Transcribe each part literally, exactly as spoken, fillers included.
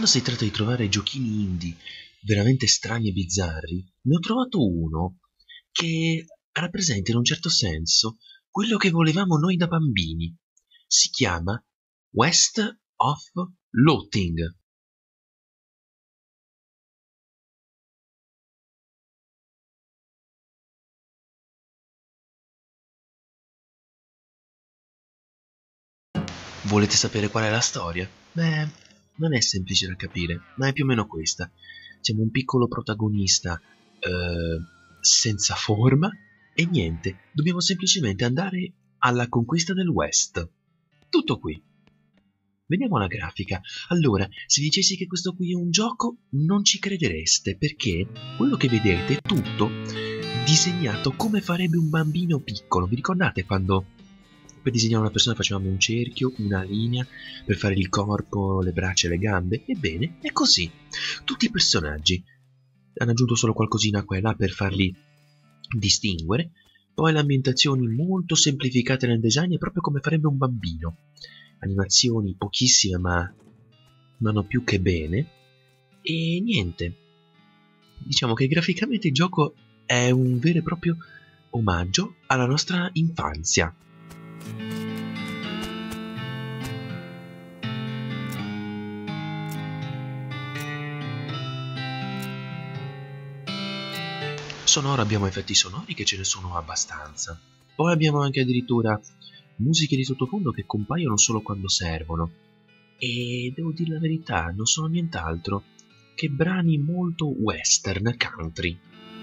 quando si tratta di trovare giochini indie veramente strani e bizzarri, ne ho trovato uno che rappresenta in un certo senso quello che volevamo noi da bambini. Si chiama West of Lothian. Volete sapere qual è la storia? Beh, non è semplice da capire, ma è più o meno questa. Siamo un piccolo protagonista eh, senza forma e niente, dobbiamo semplicemente andare alla conquista del West. Tutto qui. Vediamo la grafica. Allora, se dicessi che questo qui è un gioco, non ci credereste, perché quello che vedete è tutto disegnato come farebbe un bambino piccolo. Vi ricordate quando per disegnare una persona facevamo un cerchio, una linea, per fare il corpo, le braccia e le gambe? Ebbene, è così. Tutti i personaggi. Hanno aggiunto solo qualcosina qua e là per farli distinguere. Poi le ambientazioni molto semplificate nel design, è proprio come farebbe un bambino. Animazioni pochissime ma vanno più che bene. E niente. Diciamo che graficamente il gioco è un vero e proprio omaggio alla nostra infanzia. Sonoro abbiamo effetti sonori che ce ne sono abbastanza. Poi abbiamo anche addirittura musiche di sottofondo che compaiono solo quando servono. E devo dire la verità, non sono nient'altro che brani molto western country.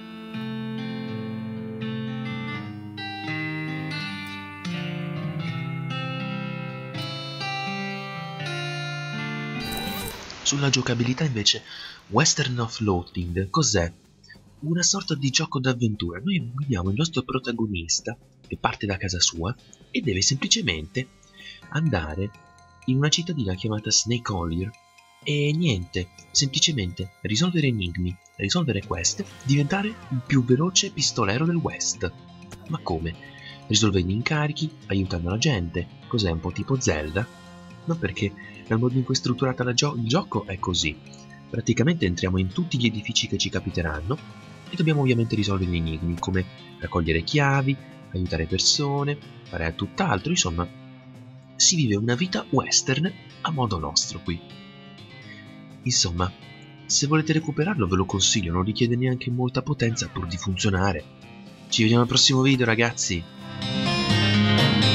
Sulla giocabilità invece, Western of Lothian cos'è? Una sorta di gioco d'avventura. Noi guidiamo il nostro protagonista che parte da casa sua e deve semplicemente andare in una cittadina chiamata Snake Hollow e niente, semplicemente risolvere enigmi, risolvere quest, diventare il più veloce pistolero del West. Ma come? Risolvendo incarichi, aiutando la gente. Cos'è, un po' tipo Zelda? No, perché dal modo in cui è strutturata la gio- il gioco è così. Praticamente entriamo in tutti gli edifici che ci capiteranno e dobbiamo ovviamente risolvere gli enigmi, come raccogliere chiavi, aiutare persone, fare tutt'altro. Insomma, si vive una vita western a modo nostro qui. Insomma, se volete recuperarlo ve lo consiglio, non richiede neanche molta potenza pur di funzionare. Ci vediamo al prossimo video, ragazzi!